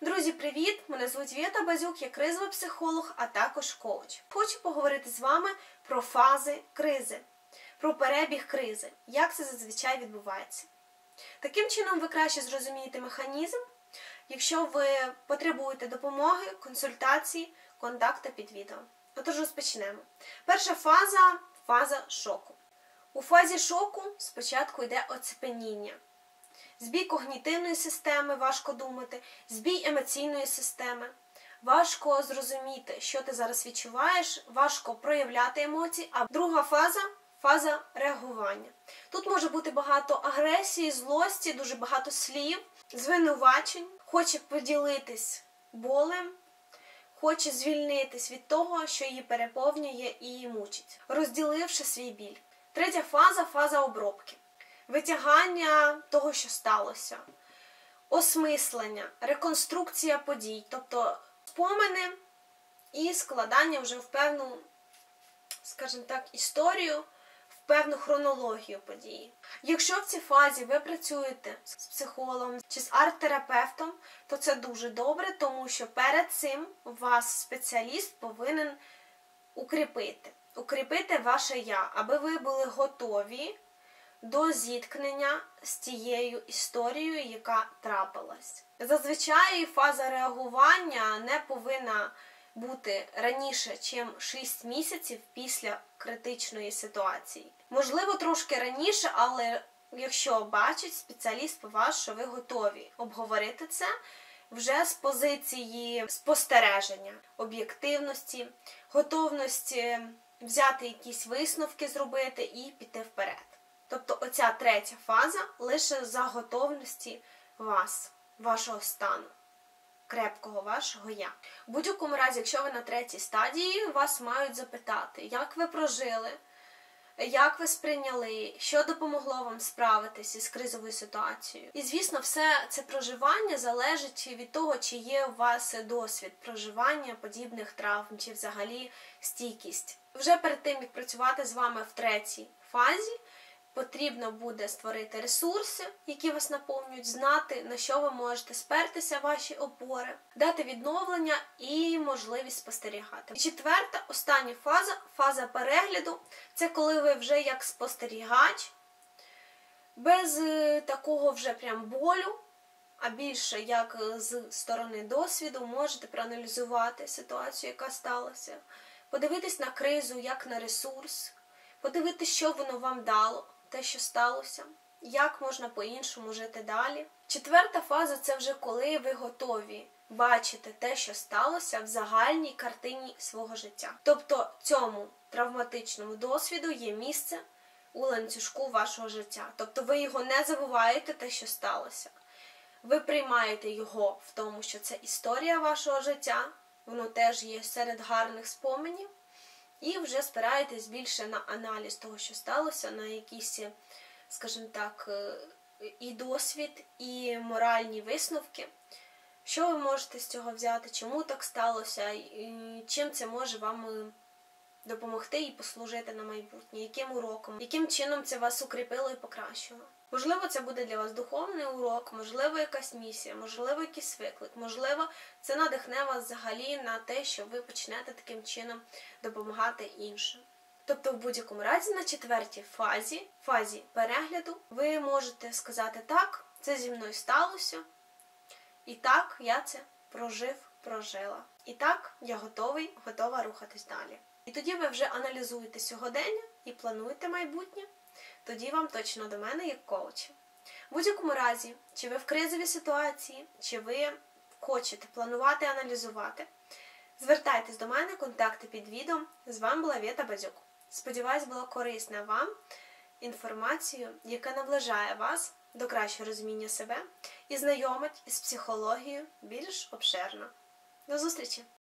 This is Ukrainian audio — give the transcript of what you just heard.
Друзі, привіт! Мене звуть Вєта Базюк, я кризовий психолог, а також коуч. Хочу поговорити з вами про фази кризи, про перебіг кризи, як це зазвичай відбувається. Таким чином ви краще зрозумієте механізм, якщо ви потребуєте допомоги, консультації, контакти під відео. Отож розпочнемо. Перша фаза – фаза шоку. У фазі шоку спочатку йде оцепеніння. Збій когнітивної системи, важко думати, збій емоційної системи. Важко зрозуміти, що ти зараз відчуваєш, важко проявляти емоції. А друга фаза – фаза реагування. Тут може бути багато агресії, злості, дуже багато слів, звинувачень. Хоче поділитись болем, хоче звільнитись від того, що її переповнює і її мучить, розділивши свій біль. Третя фаза – фаза обробки. Витягання того, що сталося, осмислення, реконструкція подій, тобто спомини і складання вже в певну, скажімо так, історію, в певну хронологію події. Якщо в цій фазі ви працюєте з психологом чи з арт-терапевтом, то це дуже добре, тому що перед цим вас спеціаліст повинен укріпити ваше «я», аби ви були готові до зіткнення з тією історією, яка трапилась. Зазвичай фаза реагування не повинна бути раніше, ніж 6 місяців після критичної ситуації. Можливо, трошки раніше, але якщо бачить спеціаліст по вас, що ви готові обговорити це вже з позиції спостереження, об'єктивності, готовності взяти якісь висновки, зробити і піти вперед. Тобто оця третя фаза лише за готовності вас, вашого стану, крепкого вашого «я». В будь-якому разі, якщо ви на третій стадії, вас мають запитати, як ви прожили, як ви сприйняли, що допомогло вам справитися з кризовою ситуацією. І, звісно, все це проживання залежить від того, чи є у вас досвід проживання подібних травм, чи взагалі стійкість. Вже перед тим, як працювати з вами в третій фазі, потрібно буде створити ресурси, які вас наповнюють, знати, на що ви можете спертися, ваші опори, дати відновлення і можливість спостерігати. І четверта, остання фаза, фаза перегляду. Це коли ви вже як спостерігач, без такого вже прям болю, а більше як з сторони досвіду, можете проаналізувати ситуацію, яка сталася, подивитись на кризу як на ресурс, подивитись, що воно вам дало, те, що сталося, як можна по-іншому жити далі. Четверта фаза – це вже коли ви готові бачити те, що сталося в загальній картині свого життя. Тобто цьому травматичному досвіду є місце у ланцюжку вашого життя. Тобто ви його не забуваєте, те, що сталося. Ви приймаєте його в тому, що це історія вашого життя, воно теж є серед гарних споменів. І вже спираєтесь більше на аналіз того, що сталося, на якісь, скажімо так, і досвід, і моральні висновки. Що ви можете з цього взяти, чому так сталося, і чим це може вам допомогти і послужити на майбутнє, яким уроком, яким чином це вас укріпило і покращило. Можливо, це буде для вас духовний урок, можливо, якась місія, можливо, якийсь виклик, можливо, це надихне вас взагалі на те, що ви почнете таким чином допомагати іншим. Тобто, в будь-якому разі, на четвертій фазі перегляду, ви можете сказати «так, це зі мною сталося, і так, я це прожила, і так, я готова рухатись далі». І тоді ви вже аналізуєте сьогодення і плануєте майбутнє. Тоді вам точно до мене як коуча. В будь-якому разі, чи ви в кризовій ситуації, чи ви хочете планувати, аналізувати, звертайтесь до мене, контакти під відео. З вами була Вєта Базюк. Сподіваюсь, була корисна вам інформація, яка наближає вас до кращого розуміння себе і знайомить із психологією більш обширно. До зустрічі!